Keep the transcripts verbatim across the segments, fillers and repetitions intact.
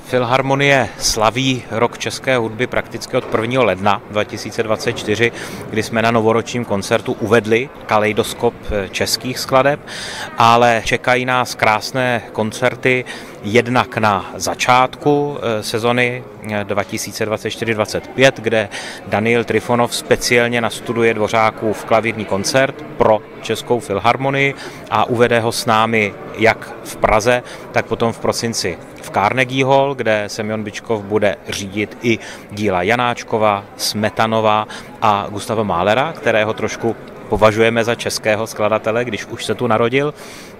Filharmonie slaví rok české hudby prakticky od prvního ledna dva tisíce dvacet čtyři, kdy jsme na novoročním koncertu uvedli kaleidoskop českých skladeb, ale čekají nás krásné koncerty jednak na začátku sezony dva tisíce dvacet čtyři dvacet pět, kde Daniel Trifonov speciálně nastuduje Dvořákův klavírní koncert pro Českou filharmonii a uvede ho s námi jak v Praze, tak potom v prosinci v Carnegie Hall, kde Semjon Byčkov bude řídit i díla Janáčkova, Smetanova a Gustava Mahlera, kterého trošku považujeme za českého skladatele, když už se tu narodil.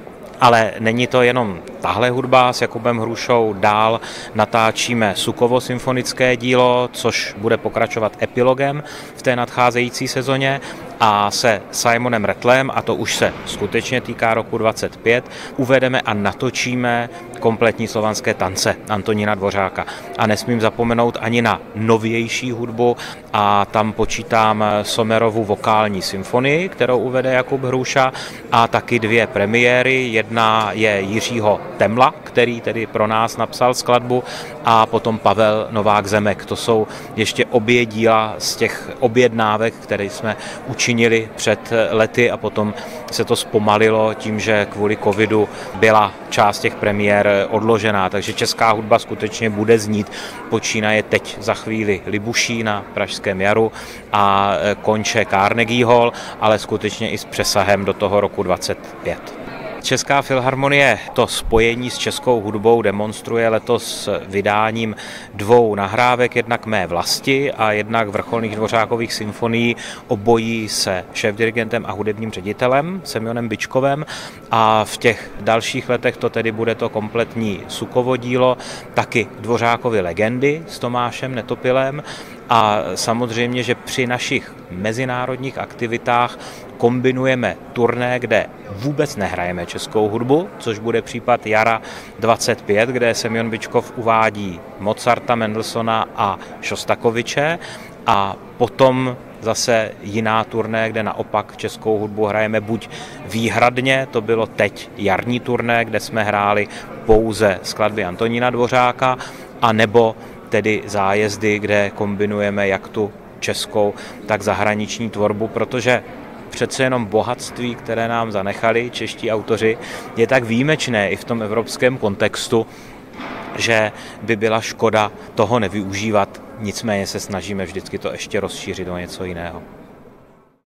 Ale není to jenom tahle hudba, s Jakubem Hrušou dál natáčíme Sukovo symfonické dílo, což bude pokračovat epilogem v té nadcházející sezóně, a se Simonem Rattlem, a to už se skutečně týká roku dvacet pět, uvedeme a natočíme kompletní slovanské tance Antonína Dvořáka. A nesmím zapomenout ani na novější hudbu, a tam počítám Sommerovu vokální symfonii, kterou uvede Jakub Hruša, a taky dvě premiéry. Jedna je Jiřího Temla, který tedy pro nás napsal skladbu, a potom Pavel Novák Zemek. To jsou ještě obě díla z těch objednávek, které jsme učinili před lety, a potom se to zpomalilo tím, že kvůli covidu byla část těch premiér odložená. Takže česká hudba skutečně bude znít. Počínaje teď za chvíli Libuší na Pražském jaru a konče Carnegie Hall, ale skutečně i s přesahem do toho roku dvacet pět. Česká filharmonie to spojení s českou hudbou demonstruje letos vydáním dvou nahrávek, jednak Mé vlasti a jednak vrcholných Dvořákových symfonií, obojí se šéfdirigentem a hudebním ředitelem Semjonem Byčkovem, a v těch dalších letech to tedy bude to kompletní Sukovo dílo, taky Dvořákovy legendy s Tomášem Netopilem. A samozřejmě, že při našich mezinárodních aktivitách kombinujeme turné, kde vůbec nehrajeme českou hudbu, což bude případ jara dvacet pět, kde Semjon Byčkov uvádí Mozarta, Mendelssohna a Šostakoviče, a potom zase jiná turné, kde naopak českou hudbu hrajeme buď výhradně, to bylo teď jarní turné, kde jsme hráli pouze skladby Antonína Dvořáka, a nebo tedy zájezdy, kde kombinujeme jak tu českou, tak zahraniční tvorbu, protože přece jenom bohatství, které nám zanechali čeští autoři, je tak výjimečné i v tom evropském kontextu, že by byla škoda toho nevyužívat. Nicméně se snažíme vždycky to ještě rozšířit o něco jiného.